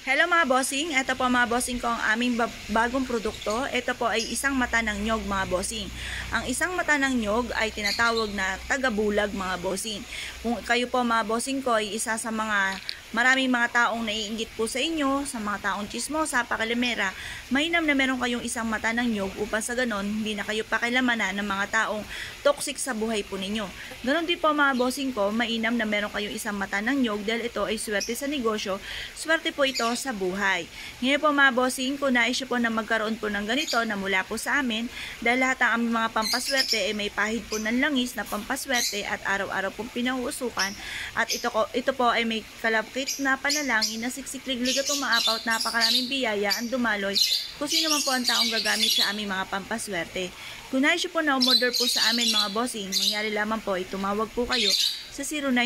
Hello mga bossing, ito po mga bossing ko ang aming bagong produkto. Ito po ay isang mata ng nyog mga bossing. Ang isang mata ng nyog ay tinatawag na tagabulag mga bossing. Kung kayo po mga bossing ko ay isa sa mga maraming mga taong naiinggit po sa inyo, sa mga taong chismosa, pakalimera, mainam na meron kayong isang mata ng nyog upang sa ganon hindi na kayo pakilamanan ng mga taong toxic sa buhay po ninyo. Ganon din po mga bossing ko, mainam na meron kayong isang mata ng nyog dahil ito ay swerte sa negosyo, swerte po ito sa buhay. Ngayon po mga bossing, kung nais po na magkaroon po ng ganito na mula po sa amin, dahil lahat ng aming mga pampaswerte ay may pahid po ng langis na pampaswerte at araw-araw pong pinahuusukan at ito po ay may kalapit na panalangin na siksikliglig at umaapaw at napakaraming biyaya ang dumaloy kung sino man po ang taong gagamit sa aming mga pampaswerte. Kung nais po na umorder po sa amin mga bossing, mangyari lamang po ay tumawag po kayo sa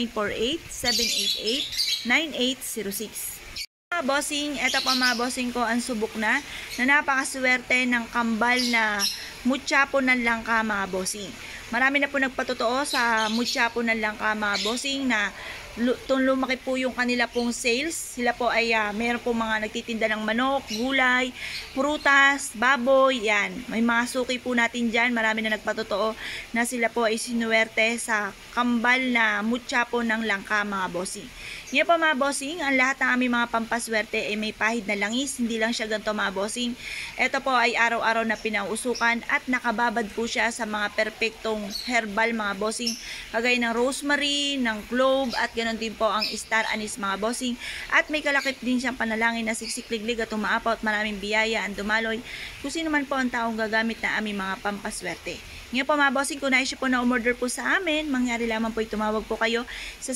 0948-788-9806. Mga bossing, eto pa mga bossing ko ang subok na napakaswerte ng kambal na mutyapo ng langka mga bossing. Marami na po nagpatotoo sa mutyapo ng langka mga bossing na lumaki po yung kanila pong sales. Sila po ay meron po mga nagtitinda ng manok, gulay, prutas, baboy, yan. May mga suki po natin dyan. Marami na nagpatotoo na sila po ay sinuwerte sa kambal na mutyapo ng langka mga bossing. Ngayon po mga bossing, ang lahat ng aming mga pampaswerte ay may pahid na langis. Hindi lang siya ganito mga bossing. Ito po ay araw-araw na pinausukan at nakababad po siya sa mga perpektong herbal mga bossing. Kagaya ng rosemary, ng clove at ganoon din po ang star anise mga bossing. At may kalakip din siyang panalangin na siksikliglig at umaapaw at maraming biyaya ang dumaloy kung sino man po ang taong gagamit na aming mga pampaswerte. Ngayon po mga bossing, kung nais po na umorder po sa amin, mangyari lamang po tumawag po kayo sa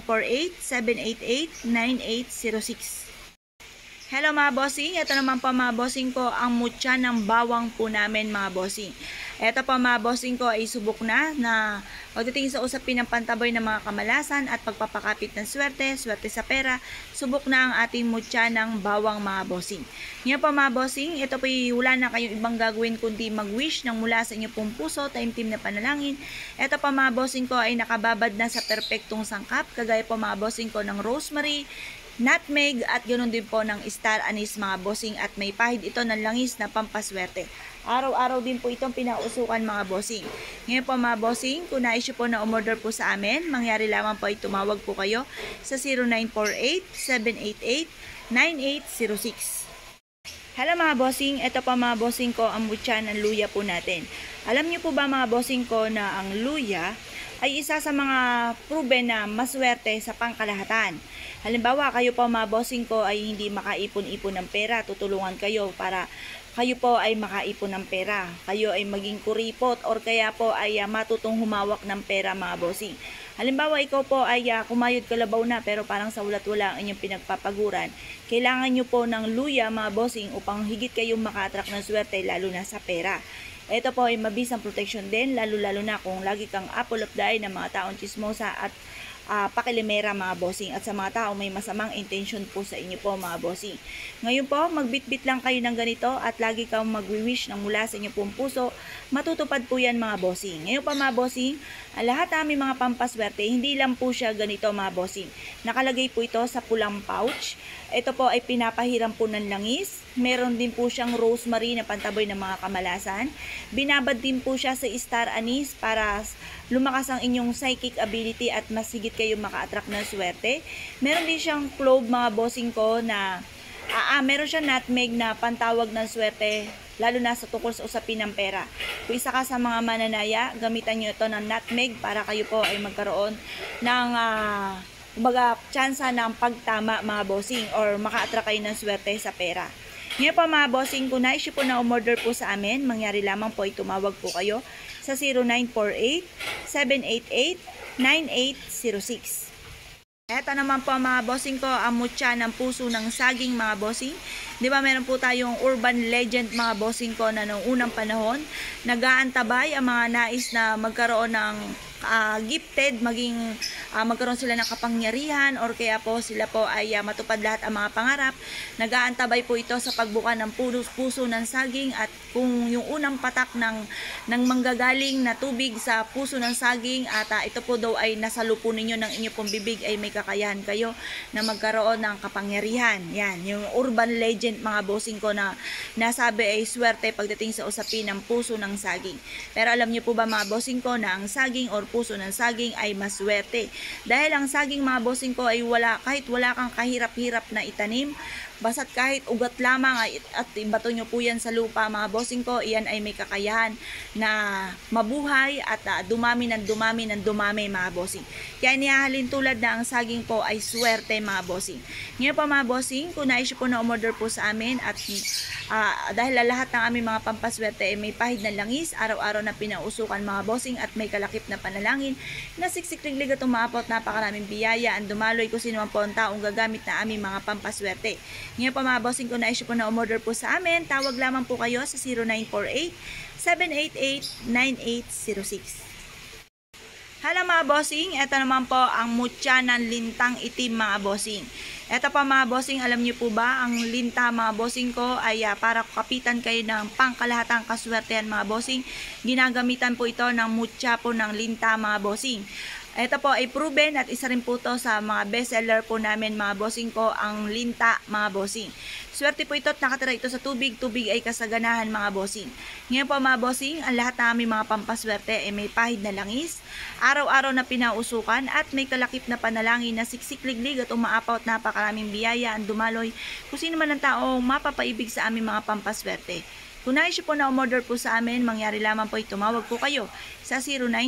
0948-788-9806. Hello mga bossing, ito naman po mga bossing ko ang mutya ng bawang po namin mga bossing. Ito po mga bossing ko ay subok na pagdating sa usapin ng pantaboy ng mga kamalasan at pagpapakapit ng swerte, swerte sa pera, subok na ang ating mutya ng bawang mga bossing. Ngayon po mga bossing, ito po wala na kayong ibang gagawin kundi mag-wish ng mula sa inyong pong puso, taimtim na panalangin. Ito po mga bossing ko ay nakababad na sa perpektong sangkap, kagaya po mga bossing ko ng rosemary, nutmeg at ganoon din po ng star anise mga bossing at may pahid ito ng langis na pampaswerte. Araw-araw din po itong pinausukan mga bossing. Ngayon po mga bossing, kung nais po na umorder po sa amin, mangyari lamang po ay tumawag po kayo sa 0948-788-9806. Hello mga bossing, ito pa mga bossing ko ang mutya ng luya po natin. Alam niyo po ba mga bossing ko na ang luya ay isa sa mga proven na maswerte sa pangkalahatan. Halimbawa, kayo po mga bossing ko ay hindi makaipon-ipon ng pera, tutulungan kayo para kayo po ay makaipon ng pera. Kayo ay maging kuripot or kaya po ay matutong humawak ng pera mga bossing. Halimbawa, ikaw po ay kumayod kalabaw na pero parang sa ulat-wala ang inyong pinagpapaguran. Kailangan nyo po ng luya mga bossing upang higit kayong maka-attract ng swerte lalo na sa pera. Ito po ay mabisang protection din, lalo-lalo na kung lagi kang apple of the eye ng mga taong chismosa at pakilimera mga bossing at sa mga tao may masamang intention po sa inyo po mga bossing. Ngayon po, magbitbit lang kayo ng ganito at lagi kang magwi-wish ng mula sa inyo pong puso, matutupad po yan mga bossing. Ngayon pa mga bossing, ang lahat ng aming mga pampaswerte, hindi lang po siya ganito mga bossing. Nakalagay po ito sa pulang pouch. Ito po ay pinapahiram po ng langis. Meron din po siyang rosemary na pantaboy ng mga kamalasan. Binabad din po siya sa star anise para lumakas ang inyong psychic ability at mas higit kayo maka-attract ng swerte. Meron din siyang clove mga bossing ko na meron siyang nutmeg na pantawag ng swerte lalo na sa tungkol sa usapin ng pera. Kung isa ka sa mga mananaya, gamitan nyo ito ng nutmeg para kayo po ay magkaroon ng tsansa ng pagtama mga bossing or maka-attract kayo ng swerte sa pera. Ngayon po mga bossing, kung nais po na umorder po sa amin, mangyari lamang po ay tumawag po kayo sa 0948-788-9806. Eto naman po mga bossing ko, ang mutya ng puso ng saging mga bossing. Di ba meron po tayong urban legend mga bossing ko na noong unang panahon, nag-aantabay ang mga nais na magkaroon ng gifted, magkaroon sila ng kapangyarihan, or kaya po sila po ay matupad lahat ang mga pangarap. Nag-aantabay po ito sa pagbuka ng puso ng saging, at kung yung unang patak ng manggagaling na tubig sa puso ng saging, at ito po daw ay nasa lupo ninyo ng inyo pong bibig, ay may kakayahan kayo na magkaroon ng kapangyarihan. Yan, yung urban legend mga bossing ko na nasabi ay swerte pagdating sa usapin ng puso ng saging. Pero alam niyo po ba mga bossing ko na ang saging or puso ng saging ay maswerte? Dahil ang saging mga bossing ko ay kahit wala kang kahirap-hirap na itanim, basta't kahit ugat lamang at ibato nyo po yan sa lupa mga bossing ko, iyan ay may kakayahan na mabuhay at dumami mga bossing. Kaya nihahalin tulad na ang saging po ay swerte mga bossing. Ngayon pa mga bossing, kung nais po na umorder po sa amin, at dahil lahat ng aming mga pampaswerte ay may pahid na langis, araw-araw na pinausukan mga bossing, at may kalakip na panalangin na siksik-liglig at umaapot napakaraming biyaya ang dumaloy kung sino man po ang taong gagamit na aming mga pampaswerte. Ngayon pa mga bossing, kung nais po na umorder po sa amin, tawag lamang po kayo sa 0948-788-9806. Hello mga bossing, ito naman po ang mutya ng lintang itim mga bossing. Ito pa mga bossing, alam niyo po ba, ang linta mga bossing ko ay para kapitan kayo ng pangkalahatang kaswertehan mga bossing. Ginagamitan po ito ng mutya po ng linta mga bossing. Ito po ay proven at isa rin po to sa mga bestseller po namin mga bossing ko, ang linta mga bossing. Swerte po ito at nakatira ito sa tubig. Tubig ay kasaganahan mga bossing. Ngayon po mga bossing, ang lahat na aming mga pampaswerte ay may pahid na langis, araw-araw na pinausukan, at may kalakip na panalangin na siksik-liglig at umaapaw at napakaraming biyaya ang dumaloy kung sino man ang taong mapapaibig sa aming mga pampaswerte. Kung nais po na umorder po sa amin, mangyari lamang po tumawag po kayo sa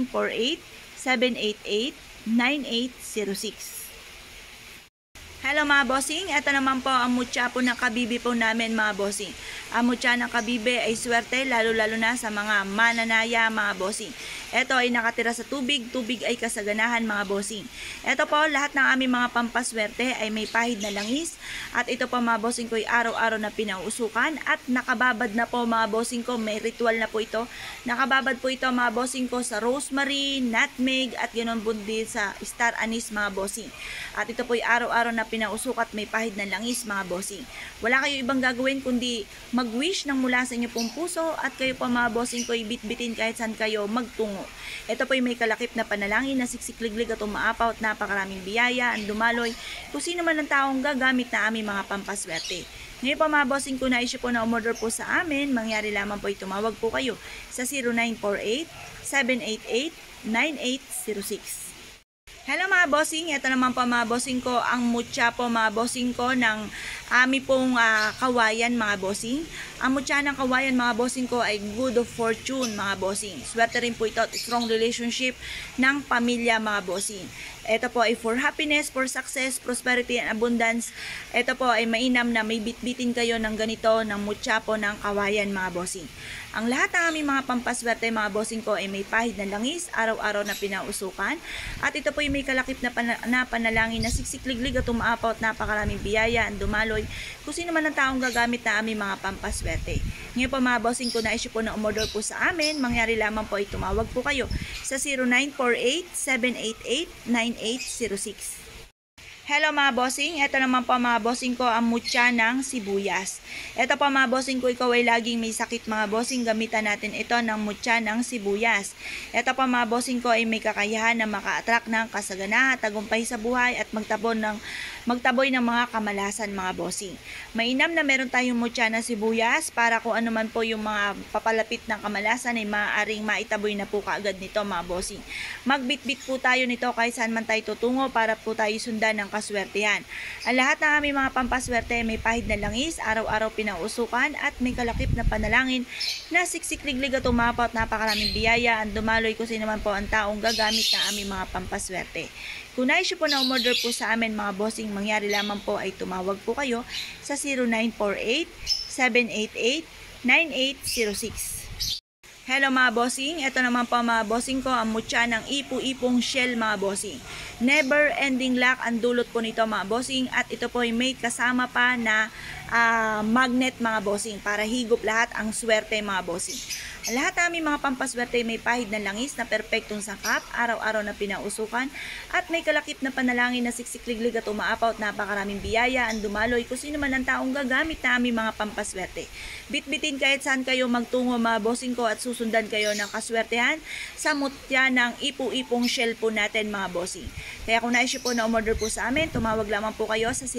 0948-788-9806. Hello mga bossing, ito naman po ang mutya po ng kabibi po namin mga bossing. Ang mutya ng kabibi ay swerte lalo-lalo na sa mga mananaya mga bossing. Ito ay nakatira sa tubig, tubig ay kasaganahan mga bossing. Ito po, lahat ng aming mga pampaswerte ay may pahid na langis, at ito po mga bossing ko ay araw-araw na pinausukan, at nakababad na po mga bossing ko, may ritual na po ito. Nakababad po ito mga bossing ko sa rosemary, nutmeg, at ganoon bundi sa star anise mga bossing. At ito po ay araw-araw na pinausukat, may pahid na langis mga bossing. Wala kayo ibang gagawin kundi mag-wish ng mula sa inyo pong puso, at kayo po mga bossing ko ay bitbitin kahit saan kayo magtungo. Ito po ay may kalakip na panalangin na siksik-liglig at umaapaw at napakaraming biyaya ang dumaloy kung sino man ang taong gagamit na aming mga pampaswerte. Ngayon pa mga bossing, kung nais po na umorder po sa amin, mangyari lamang po tumawag po kayo sa 0948-788-9806. Hello mga bossing, ito naman po mga bossing ko, ang mutya po mga bossing ko ng ami pong kawayan mga bossing. Ang mutya ng kawayan mga bossing ko ay good of fortune mga bossing. Swerte rin po ito at strong relationship ng pamilya mga bossing. Ito po ay for happiness, for success, prosperity, and abundance. Ito po ay mainam na may bitbitin kayo ng ganito, ng mutya po ng kawayan mga bossing. Ang lahat ng aming mga pampaswerte mga bossing ko ay may pahid na langis, araw-araw na pinausukan. At ito po ay may kalakip na panalangin na siksik-liglig at umaapaw at napakaraming biyaya ang dumaloy kung sino man ang taong gagamit na aming mga pampaswerte. Ngayon po mga bossing ko, na-issue po na umorder po sa amin, mangyari lamang po ay tumawag po kayo sa 0948-788-9806. Hello mga bossing, ito naman po mga bossing ko ang mutya ng sibuyas. Ito po mga bossing ko, ikaw ay laging may sakit mga bossing, gamitan natin ito ng mutya ng sibuyas. Ito po mga bossing ko ay may kakayahan na maka-attract ng kasaganahan, tagumpay sa buhay, at magtaboy ng mga kamalasan mga bossing. Mainam na meron tayong mutya ng sibuyas para kung ano man po yung mga papalapit ng kamalasan ay maaaring maitaboy na po kaagad nito mga bossing. Magbitbit po tayo nito kahit saan man tayo tutungo para po tayo sundan ng kaswertehan. Ang lahat ng aming mga pampaswerte ay may pahid na langis, araw-araw pinausukan, at may kalakip na panalangin na siksik-liglig at umapaw at napakaraming biyaya ang dumaloy kung sino man po ang taong gagamit ng aming mga pampaswerte. Kung nais po na umorder po sa amin mga bossing, mangyari lamang po ay tumawag po kayo sa 0948-788-9806. Hello mga bossing, ito naman po mga bossing ko, ang mutya ng ipu-ipong shell mga bossing. Never ending luck ang dulot po nito mga bossing, at ito po ay may kasama pa na magnet mga bossing para higop lahat ang swerte mga bossing. Lahat ng aming mga pampaswerte may pahid na langis na perpektong sangkap, araw-araw na pinausukan, at may kalakip na panalangin na siksikliglig at umaapaw at napakaraming biyaya ang dumaloy kung sino man ang taong gagamit na aming mga pampaswerte. Bitbitin kahit saan kayo magtungo mga bossing ko at susundan kayo ng kaswertehan sa mutya ng ipu-ipong shell po natin mga bossing. Kaya kung naisip po na umorder po sa amin, tumawag lamang po kayo sa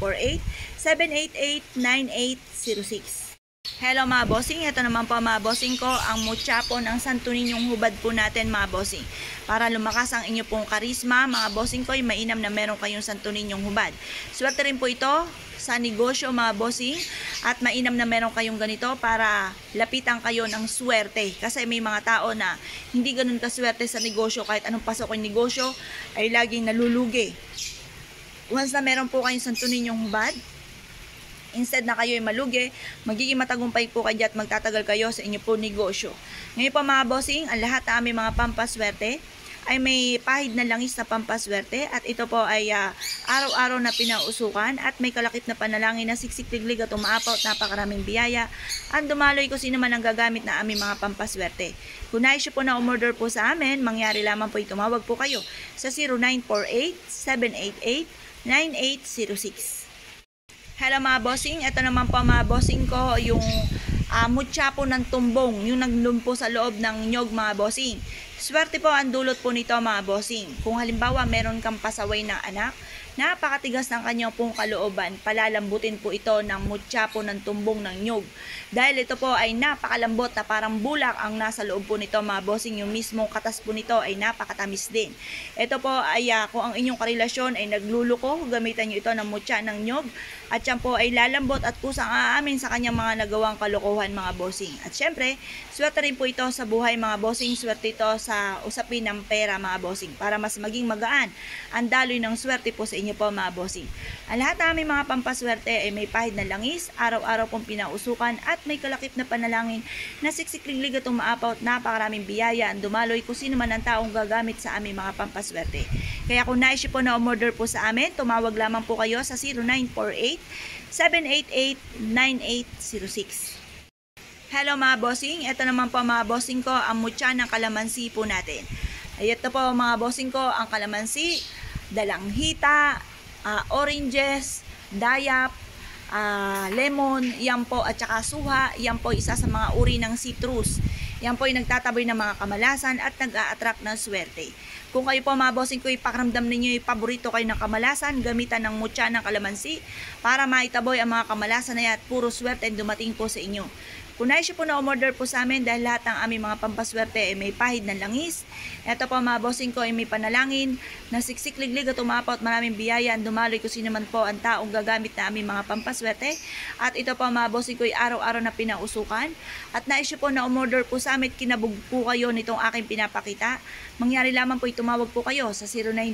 0948-788-9806. Hello mga bossing, ito naman po mga bossing ko ang mutya po ng Santo Niñong hubad po natin mga bossing. Para lumakas ang inyo pong karisma mga bossing ko, ay mainam na meron kayong Santo Niñong hubad. Swerte rin po ito sa negosyo mga bossing, at mainam na meron kayong ganito para lapitan kayo ng swerte. Kasi may mga tao na hindi ganun kaswerte sa negosyo, kahit anong pasok yung negosyo ay laging nalulugi. Once na meron po kayong Santo Niñong hubad, instead na kayo ay malugi, magiging matagumpay po kayo at magtatagal kayo sa inyo po negosyo. Ngayon po mga bossing, ang lahat ng aming mga pampaswerte ay may pahid na langis na pampaswerte, at ito po ay araw-araw na pinausukan at may kalakip na panalangin na siksikliglig at umaapaw at napakaraming biyaya ang dumaloy kung sino man ang gagamit na aming mga pampaswerte. Kung nais po na umorder po sa amin, mangyari lamang po tumawag po kayo sa 0948-788-9806. Hello mga bossing, ito naman po mga bossing ko yung mutya po ng tumbong, yung naglumpo sa loob ng nyog mga bossing. Swerte po ang dulot po nito mga bossing. Kung halimbawa meron kang pasaway na anak, napakatigas ng kanyang pong kalooban, palalambutin po ito ng mutya po ng tumbong ng nyog. Dahil ito po ay napakalambot na parang bulak ang nasa loob po nito mga bossing, yung mismong katas po nito ay napakatamis din. Ito po ay kung ang inyong karelasyon ay nagluluko, gamitan nyo ito ng mutya ng nyog, at yan po ay lalambot at kusang aamin sa kanyang mga nagawang kalokohan mga bossing. At syempre, swerte rin po ito sa buhay mga bossing, swerte ito sa usapin ng pera mga bossing, para mas maging magaan ang daloy ng swerte po sa inyo po mga bossing. Ang lahat ng aming mga pampaswerte ay may pahid na langis, araw-araw pong pinausukan, at may kalakip na panalangin na siksikliglig at umaapaw at napakaraming biyaya ang dumaloy kung sino man ang taong gagamit sa aming mga pampaswerte. Kaya kung nais po na umorder po sa amin, tumawag lamang po kayo sa 0948-788-9806. Hello mga bossing, ito naman po mga bossing ko ang mutya ng kalamansi po natin. Ay ito po mga bossing ko ang kalamansi, dalanghita, oranges, dayap, lemon, yan po, at saka suha. Yan po isa sa mga uri ng citrus. Yan po ay nagtataboy ng mga kamalasan at nag-a-attract ng swerte. Kung kayo po mga bossing ko, ipakiramdam ninyo yung paborito kayo ng kamalasan, gamitan ng mutya ng kalamansi para maitaboy ang mga kamalasan na yan at puro swerte ang dumating po sa inyo. Kung nais po na umorder po sa amin, dahil lahat ng aming mga pampaswerte ay may pahid ng langis. Ito po mga bossing ko ay may panalangin na siksikliglig at umapaw at maraming biyaya ang dumaloy kung sino man po ang taong gagamit na aming mga pampaswerte. At ito po mga bossing ko ay araw-araw na pinausukan. At nais po na umorder po sa amin, kinabog po kayo nitong aking pinapakita. Mangyari lamang po tumawag po kayo sa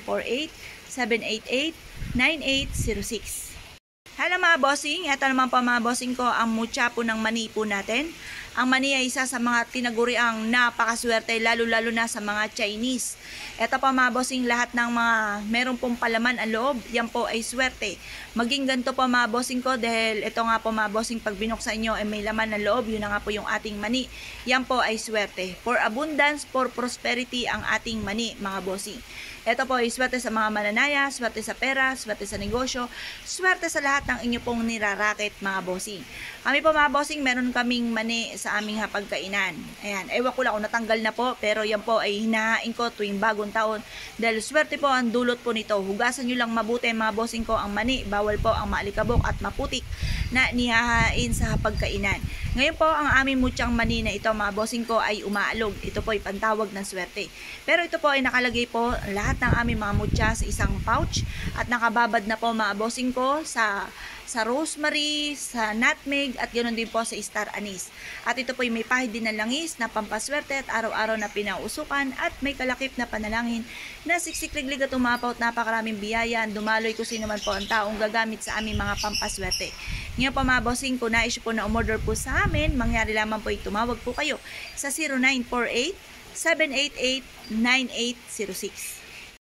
0948-788-9806. Hello mga bossing, ito naman po mga bossing ko ang mutya po ng mani po natin. Ang mani ay isa sa mga tinaguriang napakaswerte, lalo-lalo na sa mga Chinese. Ito po mga bossing, lahat ng mga meron pong palaman ang loob, yan po ay swerte. Maging ganito po mga bossing ko, dahil ito nga po mga bossing, pag binuksan nyo ay may laman ng loob, yun na nga po yung ating mani. Yan po ay swerte. For abundance, for prosperity ang ating mani mga bossing. Ito po ay swerte sa mga mananaya, swerte sa pera, swerte sa negosyo, swerte sa lahat ng inyo pong niraraket mga bossing. Kami po mga bossing, meron kaming mani sa aming hapagkainan. Ayan, ewan ko lang kung natanggal na po, pero yan po ay hinahain ko tuwing bagong taon. Dahil swerte po ang dulot po nito. Hugasan nyo lang mabuti mga bossing ko ang mani, bawal po ang maalikabok at maputik na nihahain sa hapagkainan. Ngayon po, ang aming mutyang mani na ito mga bossing ko ay umaalog. Ito po ay pantawag ng swerte. Pero ito po ay nakalagay po lahat ng aming mga mutya sa isang pouch at nakababad na po mga bossing ko sa rosemary, sa nutmeg at ganoon din po sa star anise. At ito po ay may pahid din ng langis na pampaswerte at araw-araw na pinausukan at may kalakip na panalangin na siksikliglig at umapaw at napakaraming biyaya dumaloy kung sino man po ang taong gagamit sa aming mga pampaswerte. Ngayon po mga bossing, kung nais po na umorder po sa amin, mangyari lamang po tumawag po kayo sa 0948-788-9806.